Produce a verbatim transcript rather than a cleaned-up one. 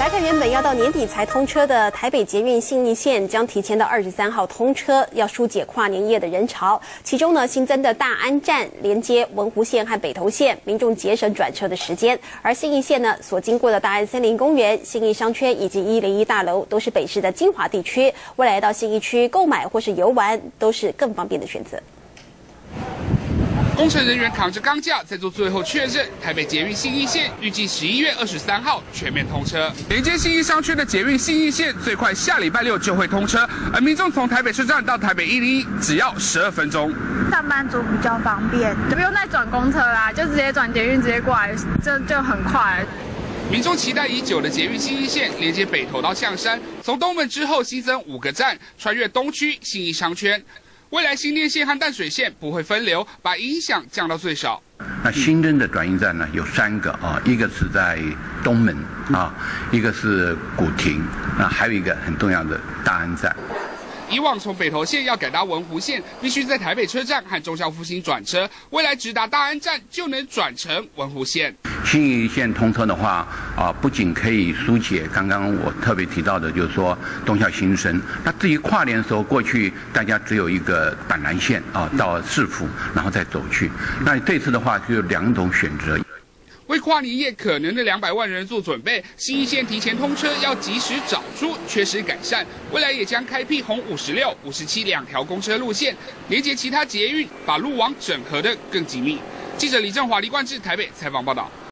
来看，原本要到年底才通车的台北捷运信义线，将提前到二十三号通车，要疏解跨年夜的人潮。其中呢，新增的大安站连接文湖线和北投线，民众节省转车的时间。而信义线呢，所经过的大安森林公园、信义商圈以及一零一大楼，都是北市的精华地区。未来到信义区购买或是游玩，都是更方便的选择。 工程人员扛着钢架在做最后确认，台北捷运信义线预计十一月二十三号全面通车。连接信义商圈的捷运信义线最快下礼拜六就会通车，而民众从台北车站到台北一零一只要十二分钟。 上班族比较方便，不用再转公车啦，就直接转捷运直接过来，这就很快。 民众期待已久的捷运信义线连接北投到象山，从东门之后新增五个站，穿越东区信义商圈。 未来新店线和淡水线不会分流，把影响降到最少。 那新增的转运站呢有三个啊，一个是在东门啊，一个是古亭，那还有一个很重要的大安站。 以往从北投线要改搭文湖线，必须在台北车站和忠孝复兴转车，未来直达大安站就能转成文湖线。 信义线通车的话，啊，不仅可以疏解刚刚我特别提到的，就是说忠孝新生。那至于跨年的时候，过去大家只有一个板南线啊，到市府，然后再走去。那这次的话就有两种选择。 为跨年夜可能的两百万人做准备，信义线提前通车，要及时找出缺失改善。未来也将开辟红五十六、五十七两条公车路线，连接其他捷运，把路网整合得更紧密。记者李正华、黎冠志台北采访报道。